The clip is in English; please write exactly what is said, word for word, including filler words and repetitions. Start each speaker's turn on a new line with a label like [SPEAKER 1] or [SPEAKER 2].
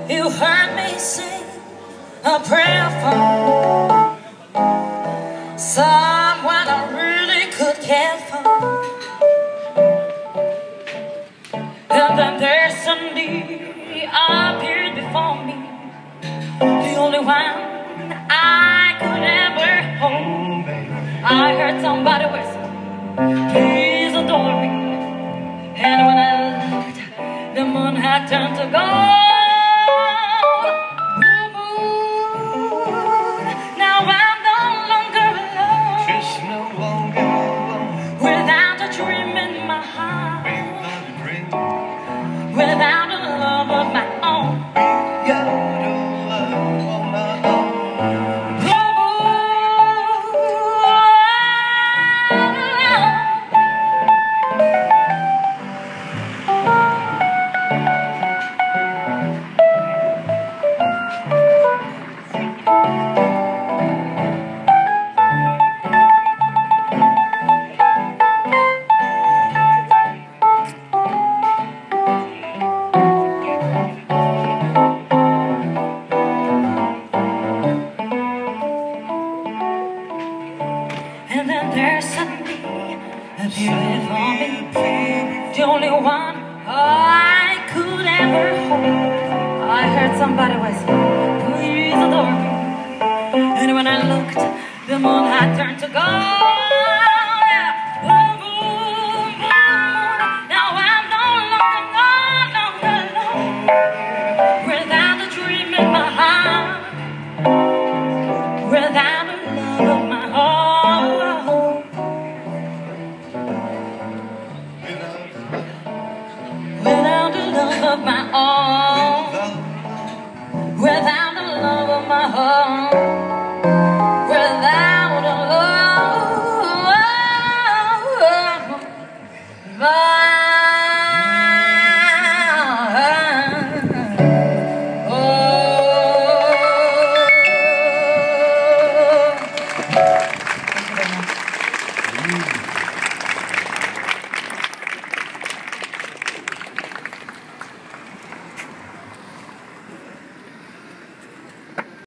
[SPEAKER 1] You heard me sing a prayer for someone I really could care for. And then there suddenly appeared before me the only one I could ever hold. I heard somebody whisper, please adore me. And when I looked, the moon had turned to gold. Without a love of my own,
[SPEAKER 2] got a love of my own.
[SPEAKER 1] And then there suddenly appeared before me the only one I could ever hold. I heard somebody whisper, please adore me. And when I looked, the moon had turned to gold.